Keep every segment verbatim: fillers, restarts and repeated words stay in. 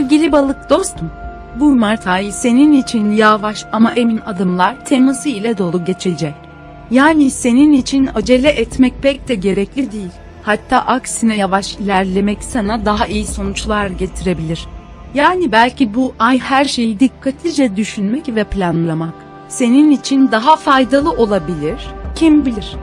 Sevgili balık dostum, bu Mart ayı senin için yavaş ama emin adımlar teması ile dolu geçecek. Yani senin için acele etmek pek de gerekli değil. Hatta aksine yavaş ilerlemek sana daha iyi sonuçlar getirebilir. Yani belki bu ay her şeyi dikkatlice düşünmek ve planlamak senin için daha faydalı olabilir, kim bilir.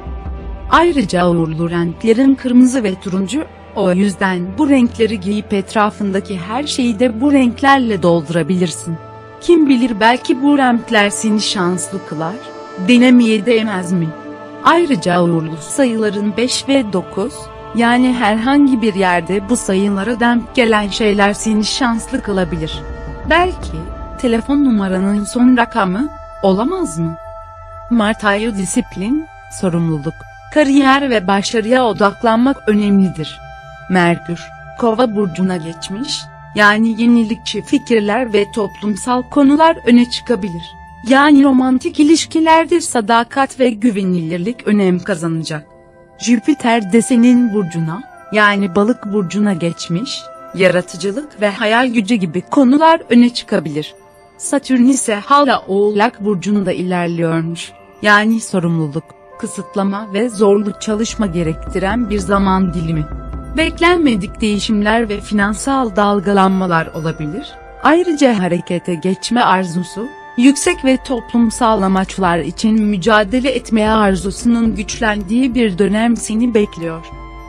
Ayrıca uğurlu renklerin kırmızı ve turuncu, o yüzden bu renkleri giyip etrafındaki her şeyi de bu renklerle doldurabilirsin. Kim bilir belki bu renkler seni şanslı kılar, denemeye değmez mi? Ayrıca uğurlu sayıların beş ve dokuz, yani herhangi bir yerde bu sayılara denk gelen şeyler seni şanslı kılabilir. Belki telefon numaranın son rakamı, olamaz mı? Mart ayı disiplin, sorumluluk, kariyer ve başarıya odaklanmak önemlidir. Merkür, Kova burcuna geçmiş, yani yenilikçi fikirler ve toplumsal konular öne çıkabilir. Yani romantik ilişkilerde sadakat ve güvenilirlik önem kazanacak. Jüpiter de senin burcuna, yani Balık burcuna geçmiş, yaratıcılık ve hayal gücü gibi konular öne çıkabilir. Satürn ise hala Oğlak burcunda ilerliyormuş, yani sorumluluk, kısıtlama ve zorlu çalışma gerektiren bir zaman dilimi. Beklenmedik değişimler ve finansal dalgalanmalar olabilir. Ayrıca harekete geçme arzusu, yüksek ve toplumsal amaçlar için mücadele etmeye arzusunun güçlendiği bir dönem seni bekliyor.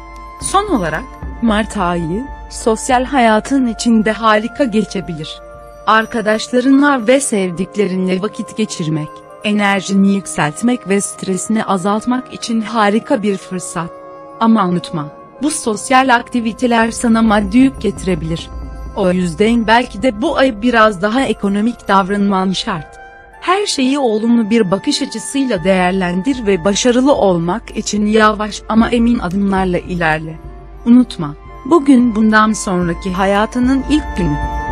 Son olarak, Mart ayı, sosyal hayatın içinde harika geçebilir. Arkadaşlarınla ve sevdiklerinle vakit geçirmek, enerjini yükseltmek ve stresini azaltmak için harika bir fırsat. Ama unutma, bu sosyal aktiviteler sana maddi yük getirebilir. O yüzden belki de bu ay biraz daha ekonomik davranman şart. Her şeyi olumlu bir bakış açısıyla değerlendir ve başarılı olmak için yavaş ama emin adımlarla ilerle. Unutma, bugün bundan sonraki hayatının ilk günü.